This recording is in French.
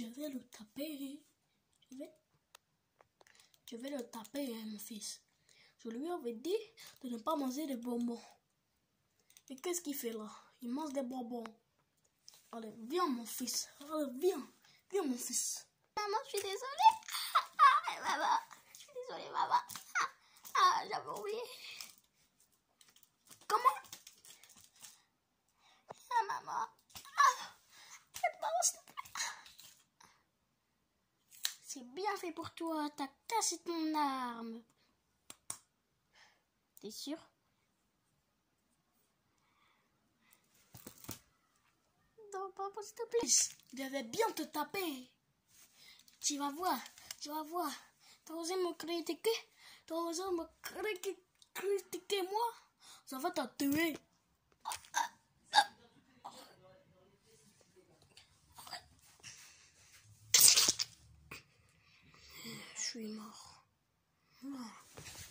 je vais le taper. Je vais le taper, hein, mon fils. Je lui avais dit de ne pas manger des bonbons. Et qu'est-ce qu'il fait là? Il mange des bonbons. Allez, viens mon fils. Allez, viens. Viens mon fils. Maman, je suis désolée. Maman, je suis désolée, maman. J'avais oublié. Comment? Maman. Maman, s'il te plaît. C'est bien fait pour toi. T'as cassé ton arme. T'es sûr? Non, papa, s'il te plaît. Je vais bien te taper. Tu vas voir. Tu vas voir. T'as osé me critiquer? T'as osé me critiquer moi? Ça va te tuer. Je suis mort.